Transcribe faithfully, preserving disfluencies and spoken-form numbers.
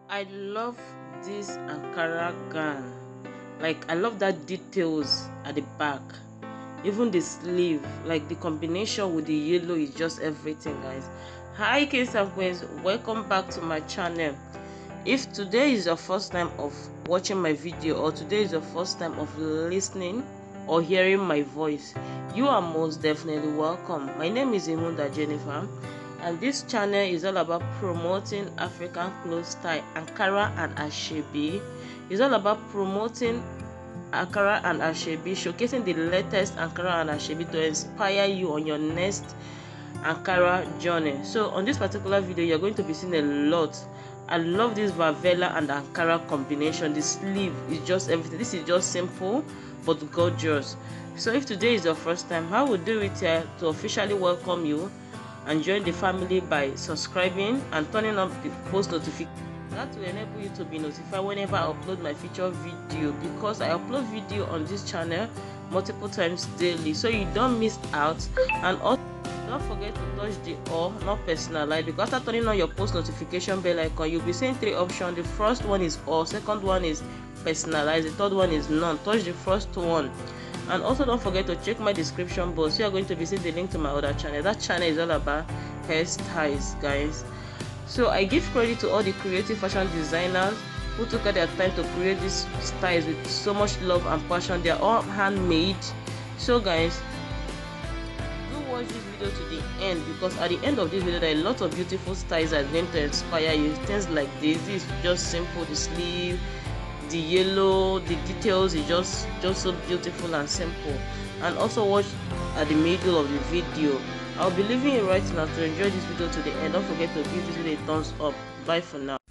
I love this Ankara gown. Like, I love that details at the back. Even the sleeve, like the combination with the yellow is just everything, guys. Hi kings and queens, welcome back to my channel. If today is your first time of watching my video, or today is your first time of listening or hearing my voice, you are most definitely welcome. My name is Imunda Jennifer, and this channel is all about promoting African clothes style, Ankara and Asoebi. It's all about promoting Ankara and Asoebi, showcasing the latest Ankara and Asoebi to inspire you on your next Ankara journey. So on this particular video, you're going to be seeing a lot. I love this Varvella and Ankara combination. The sleeve is just everything. This is just simple but gorgeous. So if today is your first time, I will do it here to officially welcome you and join the family by subscribing and turning on the post notification. That will enable you to be notified whenever I upload my future video, because I upload video on this channel multiple times daily, so you don't miss out. And also don't forget to touch the all, not personalized, because after turning on your post notification bell icon, you'll be seeing three options. The first one is all, second one is personalized, the third one is none. Touch the first one. And also don't forget to check my description box. You are going to be seeing the link to my other channel. That channel is all about hairstyles, guys. So I give credit to all the creative fashion designers who took their time to create these styles with so much love and passion. They are all handmade. So guys, do watch this video to the end, because at the end of this video there are a lot of beautiful styles that are going to inspire you. Things like this. This is just simple. The sleeve, the yellow, the details is just just so beautiful and simple. And also watch at the middle of the video. I'll be leaving you right now to enjoy this video to the end. Don't forget to give this video a thumbs up. Bye for now.